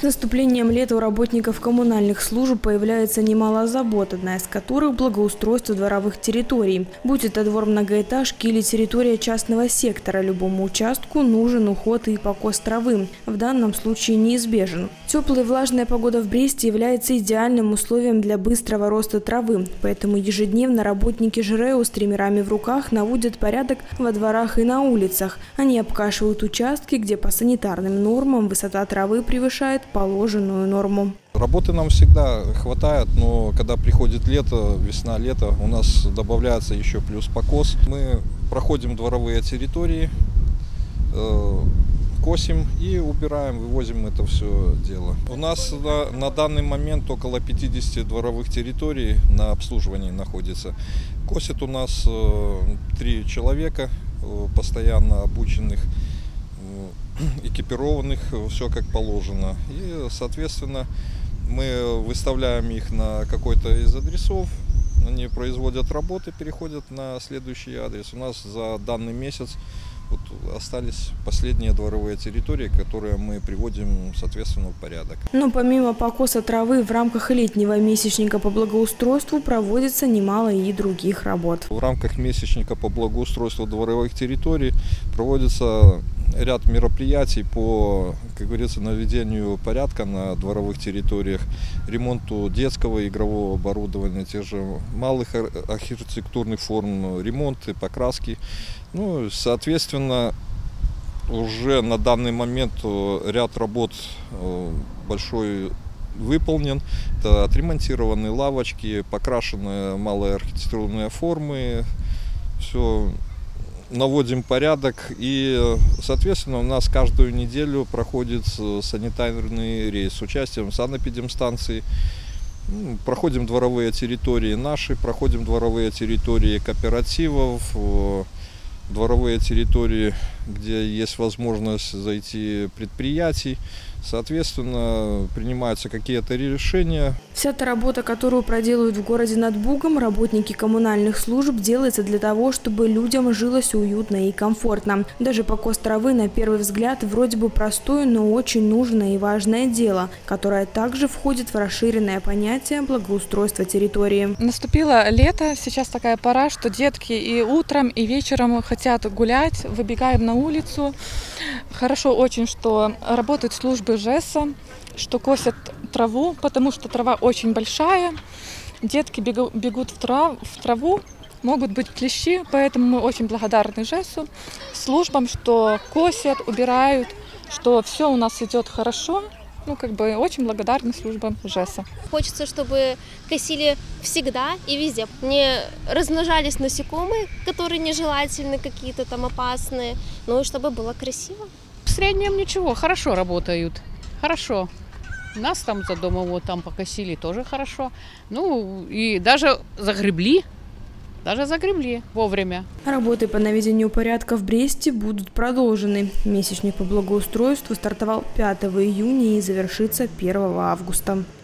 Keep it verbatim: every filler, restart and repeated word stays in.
С наступлением лета у работников коммунальных служб появляется немало забот, одна из которых – благоустройство дворовых территорий. Будь это двор многоэтажки или территория частного сектора, любому участку нужен уход и покос травы. В данном случае неизбежен. Теплая и влажная погода в Бресте является идеальным условием для быстрого роста травы, поэтому ежедневно работники ЖРЭУ с триммерами в руках наводят порядок во дворах и на улицах. Они обкашивают участки, где по санитарным нормам высота травы превышает положенную норму. Работы нам всегда хватает, но когда приходит лето, весна-лето, у нас добавляется еще плюс покос. Мы проходим дворовые территории, э, косим и убираем, вывозим это все дело. У нас на, на данный момент около пятидесяти дворовых территорий на обслуживании находится. Косит у нас э, три человека, э, постоянно обученных, экипированных, все как положено. И, соответственно, мы выставляем их на какой-то из адресов, они производят работы, переходят на следующий адрес. У нас за данный месяц вот остались последние дворовые территории, которые мы приводим, соответственно, в порядок. Но помимо покоса травы в рамках летнего месячника по благоустройству проводится немало и других работ. В рамках месячника по благоустройству дворовых территорий проводится ряд мероприятий по, как говорится, наведению порядка на дворовых территориях, ремонту детского игрового оборудования, тех же малых архитектурных форм, ремонты, покраски. Ну, соответственно, уже на данный момент ряд работ большой выполнен. Это отремонтированы лавочки, покрашены малые архитектурные формы. Все. Наводим порядок, и, соответственно, у нас каждую неделю проходит санитарный рейс с участием санэпидемстанции. Проходим дворовые территории наши, проходим дворовые территории кооперативов, дворовые территории, где есть возможность зайти предприятий. Соответственно, принимаются какие-то решения. Вся эта работа, которую проделают в городе над Бугом работники коммунальных служб, делается для того, чтобы людям жилось уютно и комфортно. Даже покос травы, на первый взгляд, вроде бы простое, но очень нужное и важное дело, которое также входит в расширенное понятие благоустройства территории. Наступило лето, сейчас такая пора, что детки и утром, и вечером хотят гулять, выбегаем на улицу. Хорошо очень, что работают службы ЖЭСа, что косят траву, потому что трава очень большая. Детки бегут в траву, в траву, могут быть клещи, поэтому мы очень благодарны ЖЭСу, службам, что косят, убирают, что все у нас идет хорошо. Ну, как бы очень благодарны службам ЖЭСа. Хочется, чтобы косили всегда и везде. Не размножались насекомые, которые нежелательны, какие-то там опасные, ну и чтобы было красиво. В среднем ничего, хорошо работают, хорошо. Нас там за домом вот там покосили тоже хорошо. Ну и даже загребли. Даже загребли вовремя. Работы по наведению порядка в Бресте будут продолжены. Месячник по благоустройству стартовал пятого июня и завершится первого августа.